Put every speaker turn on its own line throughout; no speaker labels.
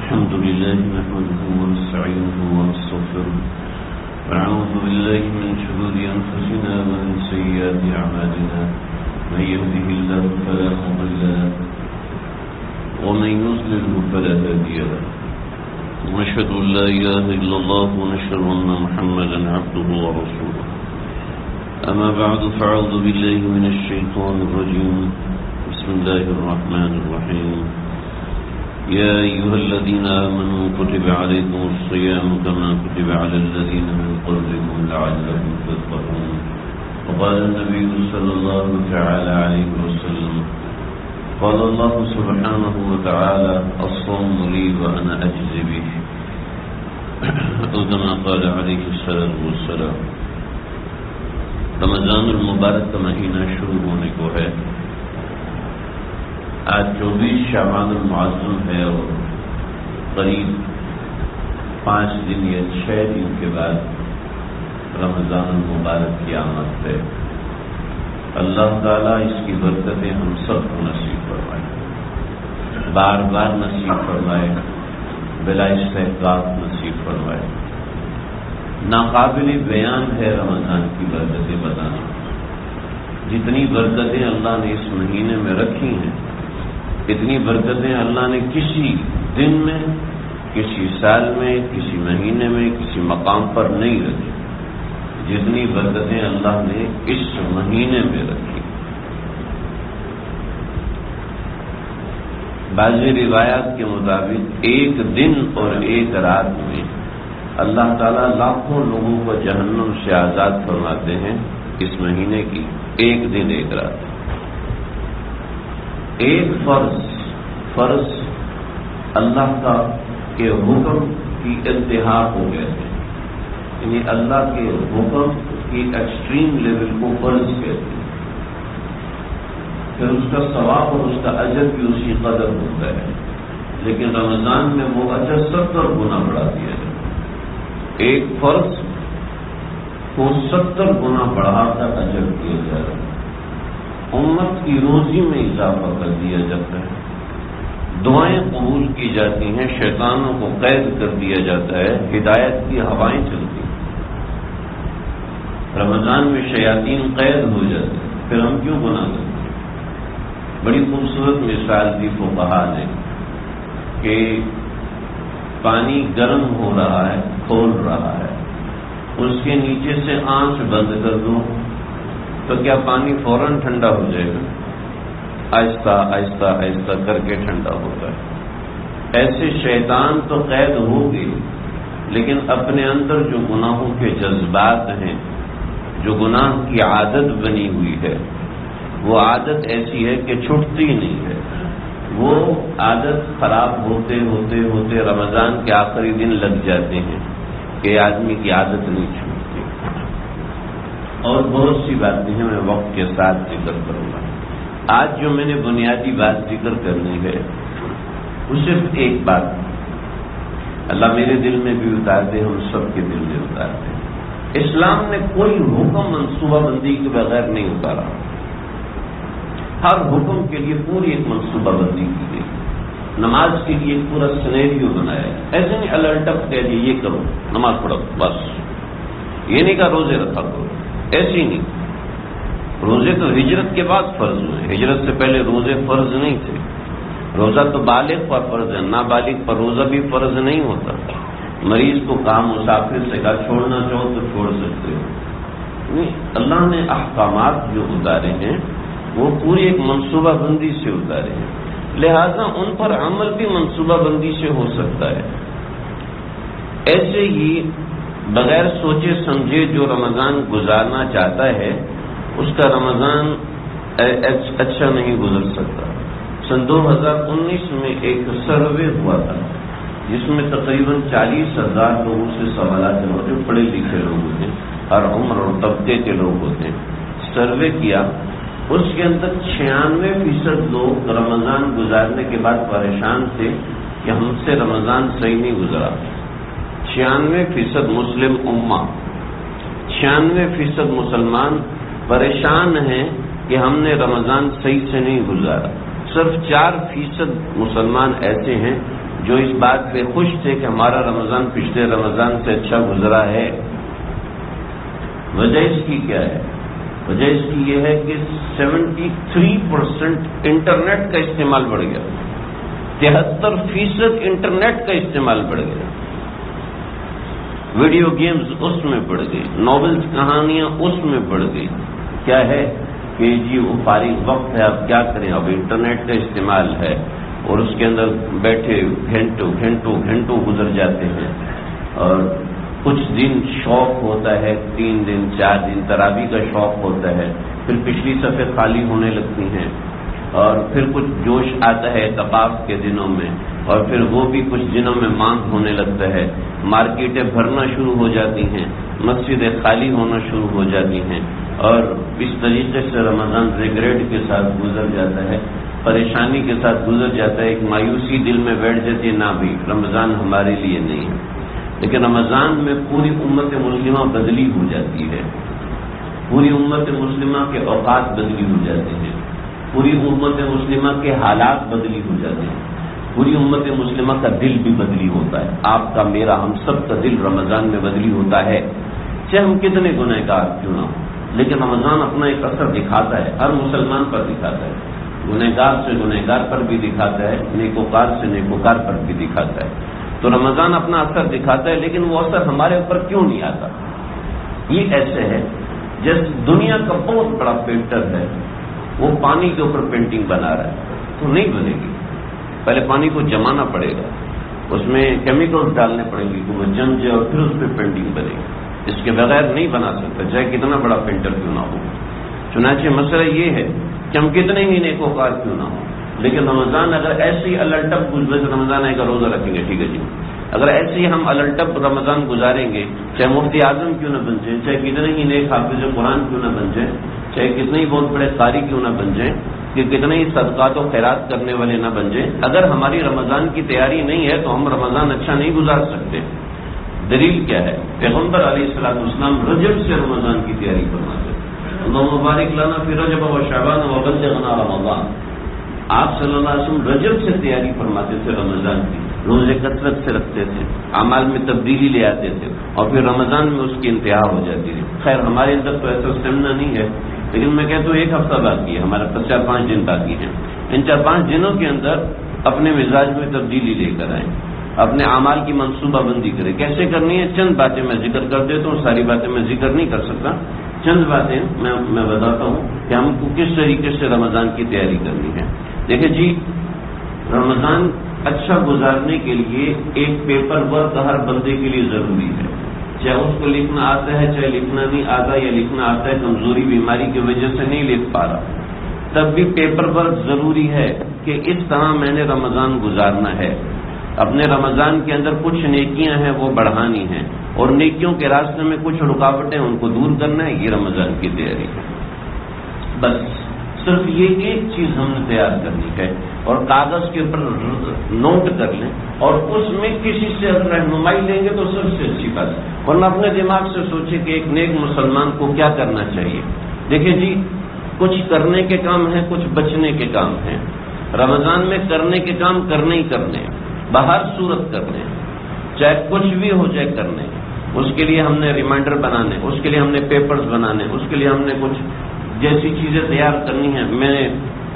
الحمد لله نحمده ونستعينه ونستغفره ونعوذ بالله من شرور أنفسنا ومن سيئات أعمالنا من يهده الله فلا مضل له ومن يضلل فلا هادي له ونشهد أن لا إله إلا الله ونشهد أن محمدا عبده ورسوله أما بعد فأعوذ بالله من الشيطان الرجيم بسم الله الرحمن الرحيم يا أيها الذين آمنوا كتب عليكم الصيام كما كتب على الذين من قبلكم لعلكم تتقون وقال النبي صلى الله تعالى عليه وسلم قال الله سبحانه وتعالى الصوم لي وأنا أجزي به كما قال عليه الصلاة والسلام. رمضان المبارک کا مہینہ شروع ہونے کو ہے. آج 24 شعبان المعظم ہے اور قریب 5 دن یا 6 دن کے بعد رمضان المبارک کی آمد ہے. اللہ تعالیٰ اس کی برکتیں ہم سب کو نصیب فرمائے, بار بار نصیب فرمائے, بلا استحقاق نصیب فرمائے. ناقابل بیان ہے رمضان کی برکتیں بتانا. جتنی برکتیں اللہ نے اس مہینے میں رکھی ہیں اتنی برکتیں اللہ نے کسی دن میں, کسی سال میں, کسی مہینے میں, کسی مقام پر نہیں رکھی جتنی برکتیں اللہ نے اس مہینے میں رکھی. بعض روایات کے مطابق ایک دن اور ایک رات میں اللہ تعالیٰ لاکھوں لوگوں کو جہنم سے آزاد فرماتے ہیں. اس مہینے کی ایک دن ایک رات. ایک فرض اللہ کا کے حکم کی انتہا ہو گئے تھے, یعنی اللہ کے حکم کی ایکسٹریم لیول کو فرض کہتے ہیں. پھر اس کا ثواب اور اس کا اجر بھی اسی قدر ہوتا ہے, لیکن رمضان میں وہ اجر 70 گنا بڑھا دیا جائے. ایک فرض کو 70 گنا بڑھا کر اجر کیا جا رہا ہے. امت کی روزی میں اضافہ کر دیا جاتا ہے. دعائیں قبول کی جاتی ہیں, شیطانوں کو قید کر دیا جاتا ہے, ہدایت کی ہوائیں چلتی ہیں. رمضان میں شیاطین قید ہو جاتے ہیں, پھر ہم کیوں گناہ کرتے ہیں؟ بڑی خوبصورت مثال دی فقہا نے کہ پانی گرم ہو رہا ہے, کھول رہا ہے, اس کے نیچے سے آنچ بند کر دو تو کیا پانی فوراً ٹھنڈا ہو جائے گا؟ آہستہ آہستہ آہستہ کر کے ٹھنڈا ہوتا ہے. ایسے شیطان تو قید ہو گئی, لیکن اپنے اندر جو گناہوں کے جذبات ہیں, جو گناہ کی عادت بنی ہوئی ہے, وہ عادت ایسی ہے کہ چھٹتی نہیں ہے. وہ عادت خراب ہوتے ہوتے ہوتے رمضان کے آخری دن لگ جاتے ہیں کہ آدمی کی عادت نہیں چھوٹتی. اور بہت سی باتیں ہیں, میں وقت کے ساتھ ذکر کروں گا. آج جو میں نے بنیادی بات ذکر کرنی ہے وہ صرف ایک بات, اللہ میرے دل میں بھی اتار دے, ہم سب کے دل میں اتار دے. اسلام نے کوئی حکم منصوبہ بندی کے بغیر نہیں اتارا. ہر حکم کے لیے پوری ایک منصوبہ بندی کی گئی. نماز کے لیے ایک پورا سینیریو بنایا ہے. ایسے نہیں الرٹپ کہہ دیا یہ کرو نماز پڑھو بس, یہ نہیں کہا روزے رکھا کرو, ایسے ہی نہیں. روزے تو ہجرت کے بعد فرض ہوئے, ہجرت سے پہلے روزے فرض نہیں تھے. روزہ تو بالغ پر فرض ہے, نابالغ پر روزہ بھی فرض نہیں ہوتا. مریض کو کہا, مسافر سے کہا چھوڑنا چاہو تو چھوڑ سکتے ہو. نہیں, اللہ نے احکامات جو اتارے ہیں وہ پوری ایک منصوبہ بندی سے اتارے ہیں, لہذا ان پر عمل بھی منصوبہ بندی سے ہو سکتا ہے. ایسے ہی بغیر سوچے سمجھے جو رمضان گزارنا چاہتا ہے اس کا رمضان اچھا نہیں گزر سکتا. سن 2019 میں ایک سروے ہوا تھا جس میں تقریباً 40,000 لوگوں سے سوالات ہوئے, جو پڑھے لکھے لوگ ہوتے ہیں, ہر عمر اور طبقے کے لوگ ہوتے ہیں. سروے کیا, اس کے اندر 96% لوگ رمضان گزارنے کے بعد پریشان تھے کہ ہم سے رمضان صحیح نہیں گزرا. 96% مسلم امہ, 96% مسلمان پریشان ہیں کہ ہم نے رمضان صحیح سے نہیں گزارا. صرف 4% مسلمان ایسے ہیں جو اس بات پہ خوش تھے کہ ہمارا رمضان پچھلے رمضان سے اچھا گزرا ہے، وجہ اس کی کیا ہے؟ وجہ اس کی یہ ہے کہ 73% انٹرنیٹ کا استعمال بڑھ گیا، 73% انٹرنیٹ کا استعمال بڑھ گیا، ویڈیو گیمز اس میں بڑھ گئی، ناولز کہانیاں اس میں بڑھ گئی۔ کیا ہے کہ جی وہ فارغ وقت ہے، اب کیا کریں، اب انٹرنیٹ کا استعمال ہے اور اس کے اندر بیٹھے گھنٹوں گزر جاتے ہیں، اور کچھ دن شوق ہوتا ہے، 3 دن 4 دن تراویح کا شوق ہوتا ہے، پھر پچھلی صفحے خالی ہونے لگتی ہیں، اور پھر کچھ جوش آتا ہے اعتکاف کے دنوں میں، اور پھر وہ بھی کچھ دنوں میں مانگ ہونے لگتا ہے، مارکیٹیں بھرنا شروع ہو جاتی ہیں، مسجدیں خالی ہونا شروع ہو جاتی ہیں، اور اس طریقے سے رمضان ریگریٹ کے ساتھ گزر جاتا ہے، پریشانی کے ساتھ گزر جاتا ہے، ایک مایوسی دل میں بیٹھ جاتی ہے، نہ بھی رمضان ہمارے لیے نہیں ہے۔ لیکن رمضان میں پوری امت مسلمہ بدلی ہو جاتی ہے، پوری امت مسلمہ کے اوقات بدلی ہو جاتے ہیں، پوری امت مسلمہ کے حالات بدلی ہو جاتے ہیں، پوری امت مسلمہ کا دل بھی بدلی ہوتا ہے، آپ کا میرا ہم سب کا دل رمضان میں بدلی ہوتا ہے، چاہے ہم کتنے گنہگار کیوں نہ ہوں، لیکن رمضان اپنا ایک اثر دکھاتا ہے، ہر مسلمان پر دکھاتا ہے، گنہگار سے گنہگار پر بھی دکھاتا ہے، نیکوکار سے نیکوکار پر بھی دکھاتا ہے۔ تو رمضان اپنا اثر دکھاتا ہے، لیکن وہ اثر ہمارے اوپر کیوں نہیں آتا؟ یہ ایسے ہے جیسے دنیا کا بہت بڑا پینٹر ہے، وہ پانی کے اوپر پینٹنگ بنا رہا ہے، تو نہیں بنے گی، پہلے پانی کو جمانا پڑے گا، اس میں کیمیکلز ڈالنے پڑیں گے کہ وہ جم جائے اور پھر اس پہ پینٹنگ بنے گی، اس کے بغیر نہیں بنا سکتا، چاہے کتنا بڑا پینٹر کیوں نہ ہو۔ چنانچہ مسئلہ یہ ہے کہ ہم کتنے ہی نیکوکار کیوں نہ ہوں، لیکن رمضان اگر ایسے ہی الٹپ گزرے، رمضان ہے کا روزہ رکھیں گے، ٹھیک ہے جی، اگر ایسے ہی ہم الٹپ رمضان گزاریں گے، چاہے مفتی اعظم کیوں نہ بن جائیں، چاہے کتنے ہی نیک حافظ قرآن کیوں نہ بن جائیں، چاہے کتنے ہی بہت بڑے قاری کیوں نہ بن جائیں، کہ کتنے ہی صدقات و خیرات کرنے والے نہ بن جائیں، اگر ہماری رمضان کی تیاری نہیں ہے تو ہم رمضان اچھا نہیں گزار سکتے۔ دلیل کیا ہے؟ پیغمبر علیہ السلام رجب سے رمضان کی تیاری فرماتے ہیں، اللہ مبارک لنا فی رجب و شعبان و بلغنا رمضان، آپ صلی اللہ علیہ وسلم رجب سے تیاری فرماتے تھے رمضان کی، روزے کثرت سے رکھتے تھے، اعمال میں تبدیلی لے آتے تھے، اور پھر رمضان میں اس کی انتہا ہو جاتی تھی۔ خیر ہمارے اندر تو ایسا اسٹیمنا نہیں ہے، لیکن میں کہتا ہوں 1 ہفتہ باقی ہے، ہمارے پاس 4-5 دن باقی ہیں، ان 4-5 دنوں کے اندر اپنے مزاج میں تبدیلی لے کر آئیں، اپنے اعمال کی منصوبہ بندی کریں۔ کیسے کرنی ہے؟ چند باتیں میں ذکر کر دیتا ہوں، ساری باتیں میں ذکر نہیں کر سکتا، چند باتیں میں بتاتا ہوں کہ ہم کو کس طریقے سے رمضان کی تیاری کرنی ہے۔ دیکھیں جی، رمضان اچھا گزارنے کے لیے ایک پیپر ورک ہر بندے کے لیے ضروری ہے، چاہے اس کو لکھنا آتا ہے، چاہے لکھنا نہیں آتا، یا لکھنا آتا ہے کمزوری بیماری کی وجہ سے نہیں لکھ پا رہا، تب بھی پیپر ورک ضروری ہے کہ اس طرح میں نے رمضان گزارنا ہے، اپنے رمضان کے اندر کچھ نیکیاں ہیں وہ بڑھانی ہیں، اور نیکیوں کے راستے میں کچھ رکاوٹیں ان کو دور کرنا ہے، یہ رمضان کی تیاری ہے۔ بس صرف یہ ایک چیز ہم نے تیار کرنی ہے، اور کاغذ کے اوپر نوٹ کر لیں، اور اس میں کسی سے اگر رہنمائی لیں گے تو سب سے اچھی بات ہے، ورنہ اپنے دماغ سے سوچیں کہ ایک نیک مسلمان کو کیا کرنا چاہیے۔ دیکھیں جی، کچھ کرنے کے کام ہیں، کچھ بچنے کے کام ہیں۔ رمضان میں کرنے کے کام کرنے ہی کرنے ہیں، بہر صورت کرنے ہیں، چاہے کچھ بھی ہو جائے کرنے ہیں۔ اس کے لیے ہم نے ریمائنڈر بنانے، اس کے لیے ہم نے پیپرز بنانے، اس کے لیے ہم نے کچھ جیسی چیزیں تیار کرنی ہیں۔ میں نے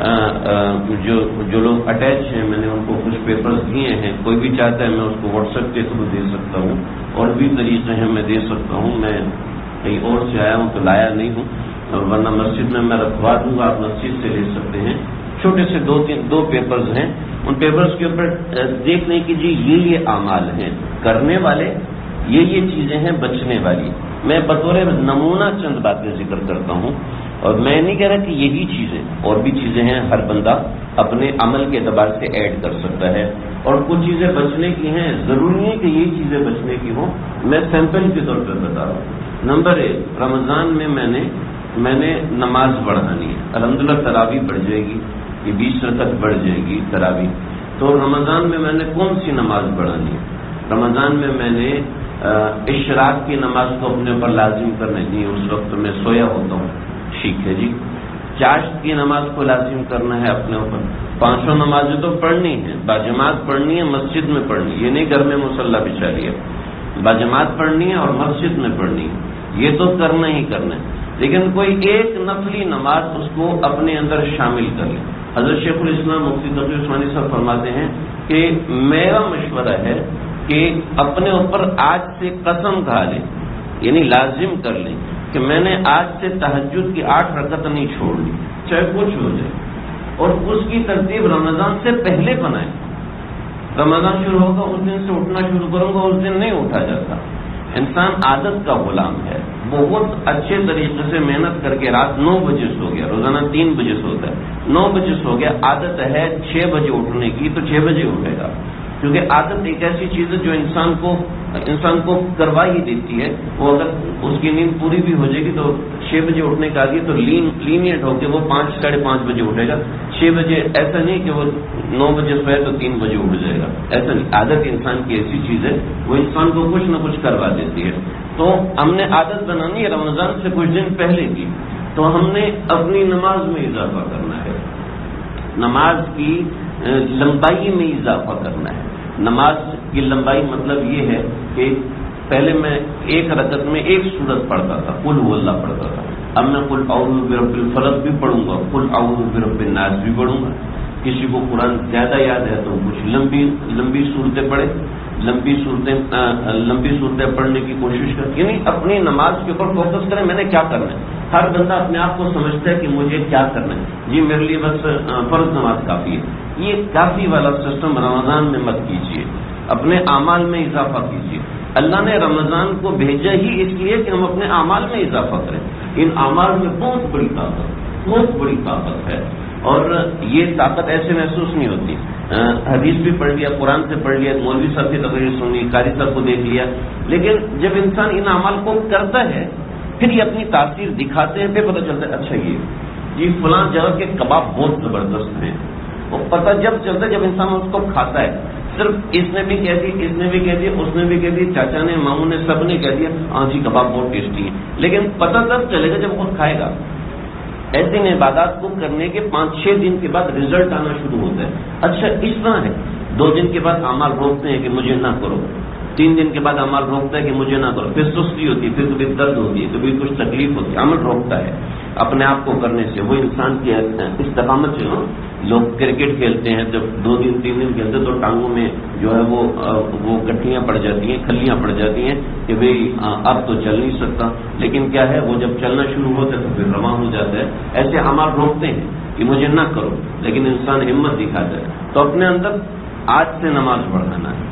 جو لوگ اٹیچ ہیں، میں نے ان کو کچھ پیپرز دیے ہیں، کوئی بھی چاہتا ہے میں اس کو واٹس ایپ کے تھرو دے سکتا ہوں، اور بھی طریقے ہیں میں دے سکتا ہوں، میں کہیں اور سے آیا ہوں تو لایا نہیں ہوں، ورنہ مسجد میں رکھوا دوں گا، آپ مسجد سے لے سکتے ہیں۔ چھوٹے سے 2 پیپرز ہیں، ان پیپرز کے اوپر دیکھ لیں کہ جی یہ اعمال ہیں کرنے والے، یہ چیزیں ہیں بچنے والی۔ میں بطور نمونہ چند باتیں ذکر کرتا ہوں، اور میں نہیں کہہ رہا کہ یہی چیزیں، اور بھی چیزیں ہیں، ہر بندہ اپنے عمل کے اعتبار سے ایڈ کر سکتا ہے، اور کچھ چیزیں بچنے کی ہیں، ضروری نہیں کہ یہی چیزیں بچنے کی ہوں، میں سیمپل کے طور پر بتا رہا ہوں۔ نمبر 1، رمضان میں میں نے نماز بڑھانی ہے، الحمدللہ تراویح بڑھ جائے گی، یہ 20 رکعت بڑھ جائے گی تراویح۔ تو رمضان میں نے کون سی نماز بڑھانی ہے؟ رمضان میں نے اشراق کی نماز کو اپنے اوپر لازم کرنا ہے، اس وقت میں سویا ہوتا ہوں، ٹھیک ہے جی، چاشت کی نماز کو لازم کرنا ہے اپنے اوپر. 500 نمازیں تو پڑھنی ہے، باجماعت پڑھنی ہے، مسجد میں پڑھنی ہے. یہ نہیں گھر میں مصلی بچھا لیا، باجماعت پڑھنی ہے اور مسجد میں پڑھنی ہے. یہ تو کرنا ہی کرنا ہے. لیکن کوئی ایک نفلی نماز اس کو اپنے اندر شامل کر لے. حضرت شیخ الاسلام مفتی تقی عثمانی صاحب فرماتے ہیں کہ میرا مشورہ ہے کہ اپنے اوپر آج سے قسم کھا لیں، یعنی لازم کر لیں کہ میں نے آج سے تہجد کی 8 رکعت نہیں چھوڑنی، چاہے کچھ ہو جائے. اور اس کی ترتیب رمضان سے پہلے بنائیں. رمضان شروع ہوگا اس دن سے اٹھنا شروع کروں گا، اس دن نہیں اٹھا جاتا. انسان عادت کا غلام ہے. بہت اچھے طریقے سے محنت کر کے رات 9 بجے سو گیا، روزانہ 3 بجے سوتا ہے، 9 بجے سو گیا، عادت ہے 6 بجے اٹھنے کی تو 6 بجے اٹھے گا. کیونکہ عادت ایک ایسی چیز ہے جو انسان کو کروا ہی دیتی ہے. وہ اگر اس کی نیند پوری بھی ہو جائے گی تو 6 بجے اٹھنے کا آگے تو لینیٹ ہو کے وہ 5 ساڑھے 5 بجے اٹھے گا. 6 بجے ایسا نہیں کہ وہ 9 بجے سوئے تو 3 بجے اٹھ جائے گا، ایسا نہیں. عادت انسان کی ایسی چیز ہے وہ انسان کو کچھ نہ کچھ کروا دیتی ہے. تو ہم نے عادت بنانی ہے رمضان سے کچھ دن پہلے کی، تو ہم نے اپنی نماز میں اضافہ کرنا ہے، نماز کی لمبائی میں اضافہ کرنا ہے. نماز کی لمبائی مطلب یہ ہے کہ پہلے میں 1 رکعت میں 1 سورت پڑھتا تھا، قل هو اللہ پڑھتا تھا. اب میں قل اعوذ برب الفلق بھی پڑھوں گا، قل اعوذ برب الناس بھی پڑھوں گا. کسی کو قرآن زیادہ یاد ہے تو کچھ لمبی صورتیں پڑھے، لمبی صورتیں پڑھنے کی کوشش کریں. یعنی اپنی نماز کے اوپر فوکس کریں، میں نے کیا کرنا ہے. ہر بندہ اپنے آپ کو سمجھتا ہے کہ مجھے کیا کرنا ہے. جی میرے لیے بس فرض نماز کافی ہے. یہ کافی والا سسٹم رمضان میں مت کیجیے، اپنے اعمال میں اضافہ کیجیے. اللہ نے رمضان کو بھیجا ہی اس لیے کہ ہم اپنے اعمال میں اضافہ کریں. ان اعمال میں بہت بڑی طاقت ہے. اور یہ طاقت ایسے محسوس نہیں ہوتی. حدیث بھی پڑھ لیا، قرآن سے پڑھ لیا، مولوی صاحب کی تقریر سنی، قاری صاحب کو دیکھ لیا، لیکن جب انسان ان اعمال کو کرتا ہے پھر یہ اپنی تاثیر دکھاتے ہیں، پھر پتہ چلتا ہے اچھا یہ جی فلاں جگہ کے کباب بہت زبردست ہیں. وہ پتہ جب چلتا ہے جب انسان اس کو کھاتا ہے. صرف اس نے بھی کہہ دی، اس نے بھی کہہ دیا، اس نے بھی کہہ دی، چاچا نے، ماموں نے، سب نے کہہ دیا ہاں جی کباب بہت ٹیسٹی ہے، لیکن پتہ تب چلے گا جب خود کھائے گا. ایسے عبادات کو کرنے کے 5-6 دن کے بعد رزلٹ آنا شروع ہوتا ہے. اچھا اس طرح ہے، 2 دن کے بعد اعمال روکتے ہیں کہ مجھے نہ کرو، 3 دن کے بعد عمل روکتا ہے کہ مجھے نہ کرو، پھر سستی ہوتی ہے، پھر کبھی درد ہوتی ہے، کبھی کچھ تکلیف ہوتی ہے، عمل روکتا ہے اپنے آپ کو کرنے سے. وہ انسان کی استقامت سے. لوگ کرکٹ کھیلتے ہیں جب 2 دن 3 دن کھیلتے تو ٹانگوں میں جو ہے وہ گٹھیاں پڑ جاتی ہیں، کھلیاں پڑ جاتی ہیں کہ بھئی اب تو چل نہیں سکتا. لیکن کیا ہے وہ جب چلنا شروع ہوتا ہے تو پھر رواں ہو جاتا ہے. ایسے عمل روکتے ہیں کہ مجھے نہ کرو، لیکن انسان ہمت دکھاتا ہے. تو اپنے اندر آج سے نماز پڑھانا ہے.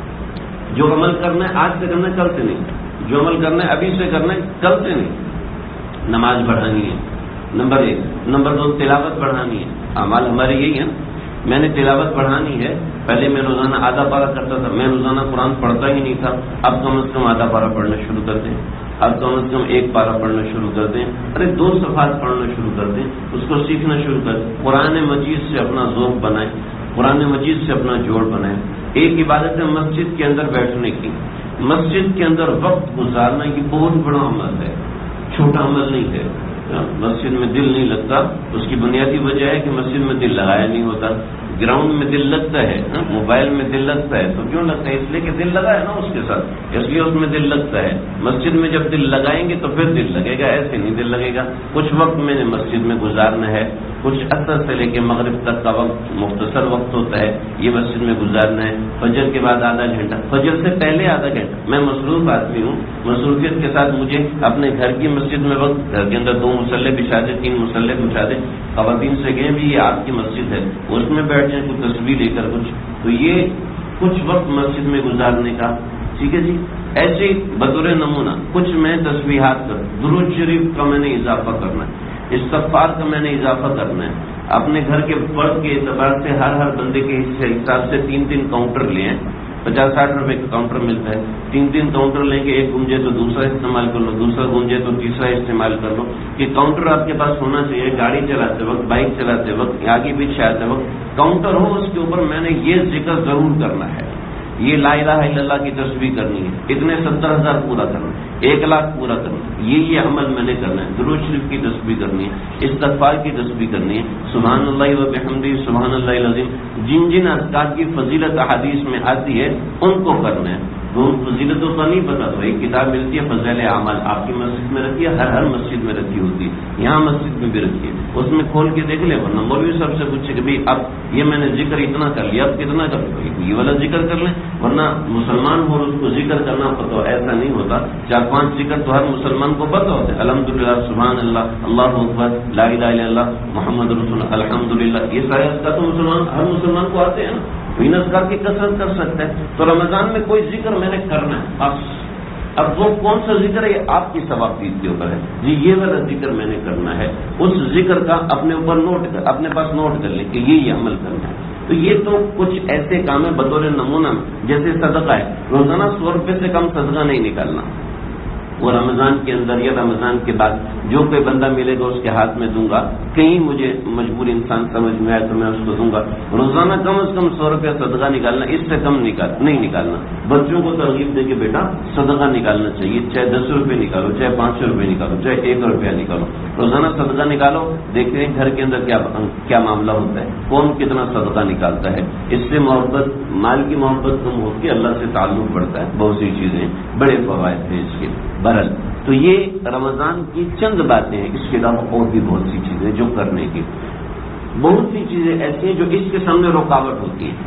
جو عمل کرنا ہے آج سے کرنا ہے، کل سے نہیں. جو عمل کرنا ہے ابھی سے کرنا ہے، کل سے نہیں. نماز پڑھانی ہے نمبر 1. نمبر 2 تلاوت پڑھانی ہے. اعمال ہمارے یہی ہیں. میں نے تلاوت پڑھانی ہے. پہلے میں روزانہ آدھا پارہ کرتا تھا، میں روزانہ قرآن پڑھتا ہی نہیں تھا. اب کم از کم آدھا پارہ پڑھنا شروع کر دیں، اب کم از کم 1 پارہ پڑھنا شروع کر دیں. 2 صفحات پڑھنا شروع کر دیں، اس کو سیکھنا شروع کر دیں. قرآن مجید سے اپنا ذوق بنائیں، قرآن مجید سے اپنا جوڑ بنائیں. ایک عبادت ہے مسجد کے اندر بیٹھنے کی. مسجد کے اندر وقت گزارنا یہ بہت بڑا عمل ہے، چھوٹا عمل نہیں ہے. مسجد میں دل نہیں لگتا، اس کی بنیادی وجہ ہے کہ مسجد میں دل لگایا نہیں ہوتا. گراؤنڈ میں دل لگتا ہے، موبائل میں دل لگتا ہے. تو کیوں لگتا ہے؟ اس لیے کہ دل لگا ہے نا اس کے ساتھ، اس لیے اس میں دل لگتا ہے. مسجد میں جب دل لگائیں گے تو پھر دل لگے گا، ایسے نہیں دل لگے گا. کچھ وقت میں نے مسجد میں گزارنا ہے. کچھ عصر سے لے کے مغرب تک کا وقت مختصر وقت ہوتا ہے، یہ مسجد میں گزارنا ہے. فجر کے بعد آدھا گھنٹہ، فجر سے پہلے آدھا گھنٹہ. میں مصروف آدمی ہوں، مصروفیت کے ساتھ مجھے اپنے گھر کی مسجد میں وقت، گھر کے اندر 2 مصلے بچھا دے، 3 مصلے بچھا دے. خواتین سے کہیں بھی یہ آپ کی مسجد ہے، اس میں بیٹھ جائیں کچھ تصویر لے کر کچھ. تو یہ کچھ وقت مسجد میں گزارنے کا، ٹھیک ہے جی. ایسے بطور نمونہ کچھ میں تسبیحات کر، درود شریف کا میں نے اضافہ کرنا ہے، استغفار کا میں نے اضافہ کرنا ہے. اپنے گھر کے فرد کے اعتبار سے ہر بندے کے حساب سے 3 کاؤنٹر لے ہیں. 50-60 روپے کا کاؤنٹر ملتا ہے. 3 کاؤنٹر لیں گے، ایک گونجے تو دوسرا استعمال کر لو، دوسرا گونجے تو تیسرا استعمال کر لو. یہ کاؤنٹر آپ کے پاس ہونا چاہیے. گاڑی چلاتے وقت، بائک چلاتے وقت، آگے پیچھے آتے وقت کاؤنٹر ہو، اس کے اوپر میں نے یہ ذکر ضرور کرنا ہے، یہ لا الہ الا اللہ کی تسبیح کرنی ہے، اتنے 70,000 پورا کرنا ہے، 1 लाख پورا کرنا ہے، یہ عمل میں نے کرنا ہے، درود شریف کی تسبیح کرنی ہے، استغفار کی تسبیح کرنی ہے، سبحان اللہ و بحمدہ سبحان اللہ العظیم، جن جن اذکار کی فضیلت احادیث میں آتی ہے ان کو کرنا ہے۔ وہ فضیلتوں کا نہیں پتا، تو ایک کتاب ملتی ہے فضائل اعمال، آپ کی مسجد میں رکھی ہے، ہر مسجد میں رکھی ہوتی ہے، یہاں مسجد میں بھی رکھی ہے، اس میں کھول کے دیکھ لیں، ورنہ مولوی صاحب سے پوچھے کہ بھائی اب یہ میں نے ذکر اتنا کر لیا، اب کتنا کر لیا، یہ والا ذکر کر لیں، ورنہ مسلمان ہو اس کو ذکر کرنا پتہ ایسا نہیں ہوتا، 4-5 ذکر تو ہر مسلمان کو پتہ ہوتا ہے، الحمدللہ، سبحان اللہ، اللہ اکبر، لا الہ الا اللہ، محمد رسول اللہ، الحمدللہ، یہ سارے اذکار تو ہر مسلمان کو آتے ہیں نا، ان اذکار کی کثرت کر سکتا ہے۔ تو رمضان میں کوئی ذکر میں نے کرنا ہے بس، اب وہ کون سا ذکر ہے یہ آپ کی ثوابیت کے اوپر ہے، جی یہ والا ذکر میں نے کرنا ہے، اس ذکر کا اپنے اوپر اپنے پاس نوٹ کر لیں کہ یہ عمل کرنا ہے۔ تو یہ تو کچھ ایسے کام ہے بطور نمونہ، جیسے صدقہ ہے، روزانہ 100 روپے سے کم صدقہ نہیں نکالنا، وہ رمضان کے اندر یا رمضان کے بعد جو کوئی بندہ ملے گا اس کے ہاتھ میں دوں گا، کہیں مجھے مجبور انسان سمجھ میں آئے تو میں اس کو دوں گا۔ روزانہ کم از کم 100 روپیہ صدقہ نکالنا، اس سے کم نہیں نکالنا۔ بچوں کو ترغیب دے کے بیٹا صدقہ نکالنا چاہیے، چاہے 10 روپے نکالو، چاہے 500 روپے نکالو، چاہے 1 روپیہ نکالو، روزانہ صدقہ نکالو، دیکھیں گھر کے اندر کیا معاملہ ہوتا ہے، کون کتنا صدقہ نکالتا ہے۔ اس سے محبت، مال کی محبت کم ہوتی ہے، اللہ سے تعلق بڑھتا ہے، بہت سی چیزیں، بڑے فوائد ہیں اس کے۔ بہرحال تو یہ رمضان کی چند باتیں ہیں، اس کے علاوہ اور بھی بہت سی چیزیں جو کرنے کی، بہت سی چیزیں ایسی ہیں جو اس کے سامنے رکاوٹ ہوتی ہیں،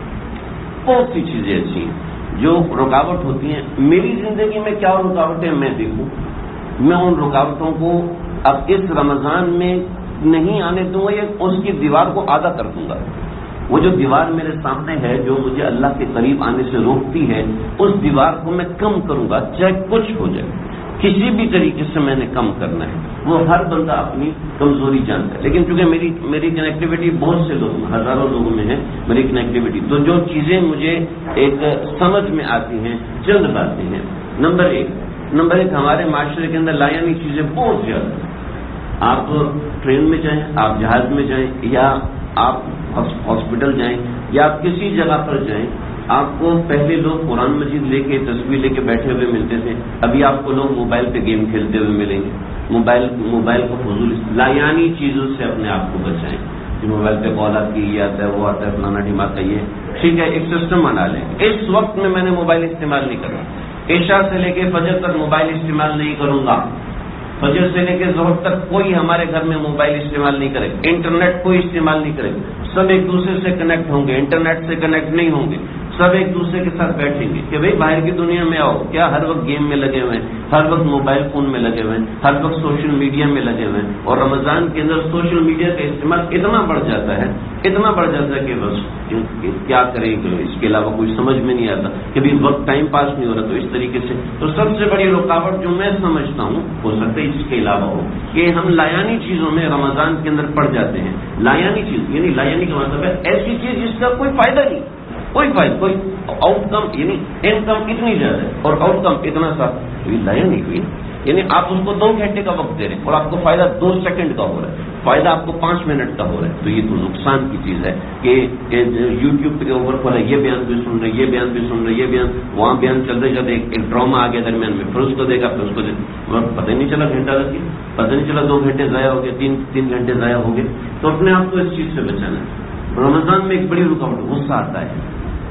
بہت سی چیزیں ایسی ہیں جو رکاوٹ ہوتی ہیں۔ میری زندگی میں کیا رکاوٹیں میں دیکھوں، میں ان رکاوٹوں کو اب اس رمضان میں نہیں آنے دوں گا، یا اس کی دیوار کو آدھا کر دوں گا۔ وہ جو دیوار میرے سامنے ہے جو مجھے اللہ کے قریب آنے سے روکتی ہے، اس دیوار کو میں کم کروں گا، چاہے کچھ ہو جائے، کسی بھی طریقے سے میں نے کم کرنا ہے۔ وہ ہر بندہ اپنی کمزوری جانتا ہے، لیکن چونکہ میری کنیکٹیوٹی بہت سے لوگوں میں، ہزاروں لوگوں میں ہے میری کنیکٹیوٹی، تو جو چیزیں مجھے ایک سمجھ میں آتی ہیں، چند باتیں ہیں۔ نمبر ایک ہمارے معاشرے کے اندر لایانی چیزیں بہت زیادہ ہیں۔ آپ ٹرین میں جائیں، آپ جہاز میں جائیں، یا آپ ہاسپٹل جائیں، یا آپ کسی جگہ پر جائیں، آپ کو پہلے لوگ قرآن مجید لے کے تصویر لے کے بیٹھے ہوئے ملتے تھے، ابھی آپ کو لوگ موبائل پہ گیم کھیلتے ہوئے ملیں گے۔ موبائل کو فضول لایانی چیزوں سے اپنے آپ کو بچائیں۔ موبائل پہ کال آتی ہے، یہ آتا ہے، وہ آتا ہے، فلانا ڈھماکا، یہ ٹھیک ہے، ایک سسٹم بنا لیں۔ اس وقت میں نے موبائل استعمال نہیں کرنا، عشاء سے لے کے فجر تک موبائل استعمال نہیں کروں گا، فجر سے لے کے ظہر تک کوئی ہمارے گھر میں موبائل استعمال نہیں کرے، انٹرنیٹ کوئی استعمال نہیں کرے، سب ایک دوسرے سے کنیکٹ ہوں گے، انٹرنیٹ سے کنیکٹ نہیں ہوں گے، سب ایک دوسرے کے ساتھ بیٹھیں گے کہ بھئی باہر کی دنیا میں آؤ، کیا ہر وقت گیم میں لگے ہوئے ہیں، ہر وقت موبائل فون میں لگے ہوئے ہیں، ہر وقت سوشل میڈیا میں لگے ہوئے ہیں۔ اور رمضان کے اندر سوشل میڈیا کا استعمال اتنا بڑھ جاتا ہے کہ بس کیا کریں، اس کے علاوہ کوئی سمجھ میں نہیں آتا کہ بھی وقت ٹائم پاس نہیں ہو رہا۔ تو اس طریقے سے تو سب سے بڑی رکاوٹ جو میں سمجھتا ہوں، ہو سکتا ہے اس کے علاوہ ہو، کہ ہم لایانی چیزوں میں رمضان کے اندر پڑ جاتے ہیں۔ لایانی چیز یعنی لایانی کا مطلب ہے ایسی چیز جس کا کوئی فائدہ نہیں، کوئی آؤٹ کم، یعنی انکم اتنی زیادہ ہے اور آؤٹ کم اتنا سا، لایانی ہوئی، یعنی آپ اس کو 2 گھنٹے کا وقت دے رہے ہیں اور آپ کو فائدہ 2 سیکنڈ کا ہو رہا ہے، فائدہ آپ کو 5 منٹ کا ہو رہا ہے، تو یہ تو نقصان کی چیز ہے کہ یوٹیوب کے اوپر کھولا، یہ بیان بھی سن رہے، یہ بیان بھی سن رہے، یہ بیان وہاں بیان چلتے چلتے ایک ڈرامہ آ گیا درمیان میں، پھر اس کو دیکھا، پھر اس کو پتہ نہیں چلا گھنٹہ لگ گیا، پتہ نہیں چلا 2 گھنٹے ضائع ہو گئے، 3 گھنٹے ضائع ہو گئے۔ تو اپنے آپ کو اس چیز سے بچانا ہے۔ رمضان میں ایک بڑی رکاوٹ غصہ آتا ہے،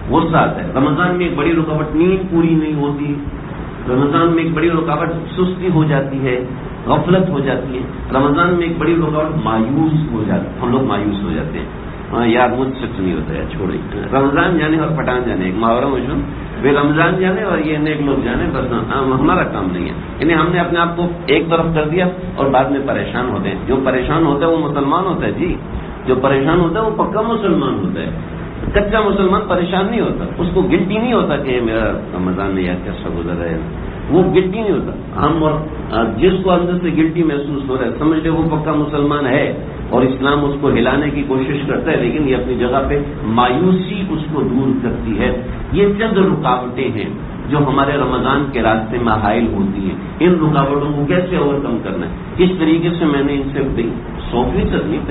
رمضان میں ایک بڑی رکاوٹ نیند پوری نہیں ہوتی، رمضان میں ایک بڑی رکاوٹ سستی ہو جاتی ہے، غفلت ہو جاتی ہے، رمضان میں ایک بڑی رکاوٹ مایوس ہو جاتی ہے، ہم لوگ مایوس ہو جاتے ہیں، یار مجھ سے نہیں ہوتا ہے، چھوڑے رمضان جانے اور پٹھان جانے، ایک محاورہ مشہور، وہ رمضان جانے اور یہ نیک لوگ جانے، بس ہمارا کام نہیں ہے، یعنی ہم نے اپنے آپ کو ایک طرف کر دیا اور بعد میں پریشان ہوتے ہیں۔ جو پریشان ہوتا ہے وہ مسلمان ہوتا ہے جی، جو پریشان ہوتا ہے وہ پکا مسلمان ہوتا ہے، کچا مسلمان پریشان نہیں ہوتا، اس کو گلٹی نہیں ہوتا کہ میرا رمضان میں یار کیسا گزر رہا ہے، وہ گلٹی نہیں ہوتا۔ ہم اور جس کو اندر سے گلٹی محسوس ہو رہا ہے، سمجھ لے وہ پکا مسلمان ہے اور اسلام اس کو ہلانے کی کوشش کرتا ہے، لیکن یہ اپنی جگہ پہ مایوسی اس کو دور کرتی ہے۔ یہ چند رکاوٹیں ہیں جو ہمارے رمضان کے راستے میں حائل ہوتی ہیں۔ ان رکاوٹوں کو کیسے اوور کم کرنا ہے، کس طریقے سے میں نے ان سے 100% نہیں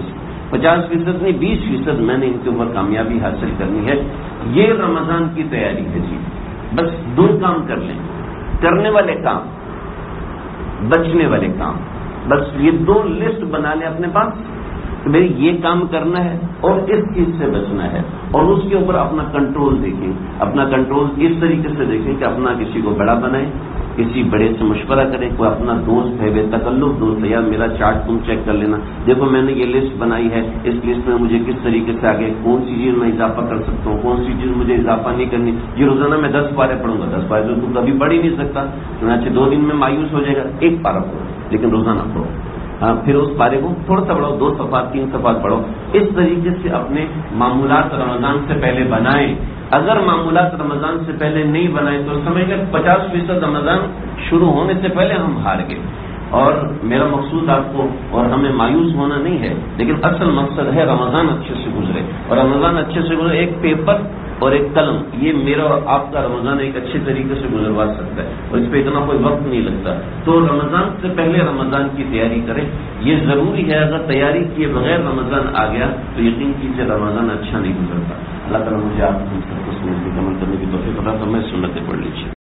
50% نہیں 20% میں نے ان کے اوپر کامیابی حاصل کرنی ہے۔ یہ رمضان کی تیاری ہے جی، بس 2 کام کر لیں، کرنے والے کام، بچنے والے کام، بس یہ 2 لسٹ بنا لیں اپنے پاس کہ بھائی یہ کام کرنا ہے اور اس چیز سے بچنا ہے، اور اس کے اوپر اپنا کنٹرول دیکھیں. اپنا کنٹرول اس طریقے سے دیکھیں کہ اپنا کسی کو بڑا بنائیں، کسی بڑے سے مشورہ کریں. کوئی اپنا دوست ہے، بے تکلف دوست ہے، یا میرا چارٹ تم چیک کر لینا، دیکھو میں نے یہ لسٹ بنائی ہے، اس لسٹ میں مجھے کس طریقے سے آگے کون سی چیز میں اضافہ کر سکتا ہوں، کون سی چیز مجھے اضافہ نہیں کرنی. یہ روزانہ میں 10 پارے پڑھوں گا، 10 پارے تو تم کبھی پڑھ ہی نہیں سکتا، چنانچہ 2 دن میں مایوس ہو جائے گا. 1 پارا پڑھو لیکن روزانہ پڑھو. ہاں، پھر اس پارے کو تھوڑا سا پڑھو، 2 صفحات 3 صفحات پڑھو. اس طریقے سے اپنے معمولات رمضان سے پہلے بنائیں. اگر معمولات رمضان سے پہلے نہیں بنائیں تو سمجھ لیں 50% رمضان شروع ہونے سے پہلے ہم ہار گئے. اور میرا مقصود آپ کو اور ہمیں مایوس ہونا نہیں ہے، لیکن اصل مقصد ہے رمضان اچھے سے گزرے. اور رمضان اچھے سے گزرے، ایک پیپر اور ایک قلم، یہ میرا اور آپ کا رمضان ایک اچھے طریقے سے گزروا سکتا ہے، اور اس پہ اتنا کوئی وقت نہیں لگتا. تو رمضان سے پہلے رمضان کی تیاری کریں، یہ ضروری ہے. اگر تیاری کیے بغیر رمضان آ گیا تو یقین کیجیے رمضان اچھا نہیں گزرتا. اللہ تعالیٰ مجھے آپ کو عمل کرنے کی توفیق عطا فرمائے. سنتیں پڑھ لیجیے.